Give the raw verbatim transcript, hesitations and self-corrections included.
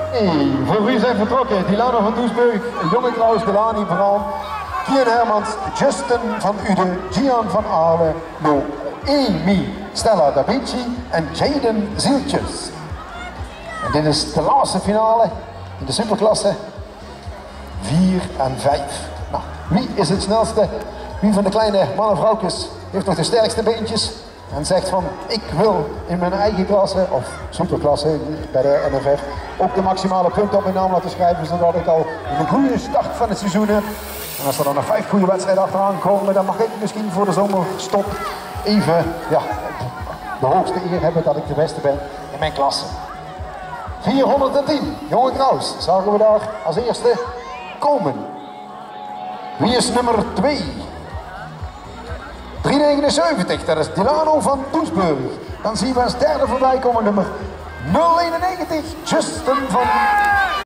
Hey, voor wie zijn vertrokken? Dilano van Doesburg, Jonge Klaus, Delani Bram, Kian Hermans, Justin van Uden, Gian van Aalen, Noemi, Stella Da Vinci en Jaden Zieltjes. En dit is de laatste finale in de superklasse vier en vijf. Nou, wie is het snelste? Wie van de kleine mannen en vrouwtjes heeft nog de sterkste beentjes? En zegt van, ik wil in mijn eigen klasse, of superklasse bij de N F F, ook de maximale punten op mijn naam laten schrijven, zodat ik al een goede start van het seizoen heb. En als er dan nog vijf goede wedstrijden achteraan komen, dan mag ik misschien voor de zomerstop even ja, de hoogste eer hebben dat ik de beste ben in mijn klasse. vierhonderdtien, Jonge Kraus, zagen we daar als eerste komen. Wie is nummer twee? drieënnegenenzeventig, dat is Dilano van Doesburg. Dan zien we als derde voorbij komen nummer nul eenennegentig, Justin van